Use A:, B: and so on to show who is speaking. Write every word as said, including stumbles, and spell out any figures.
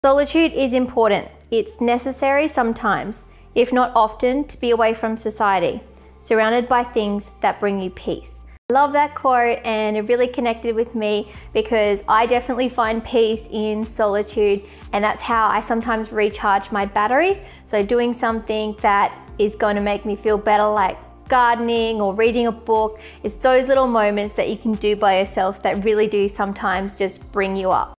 A: Solitude is important. It's necessary sometimes, if not often, to be away from society, surrounded by things that bring you peace. I love that quote, and it really connected with me because I definitely find peace in solitude, and that's how I sometimes recharge my batteries. So doing something that is going to make me feel better, like gardening or reading a book, it's those little moments that you can do by yourself that really do sometimes just bring you up.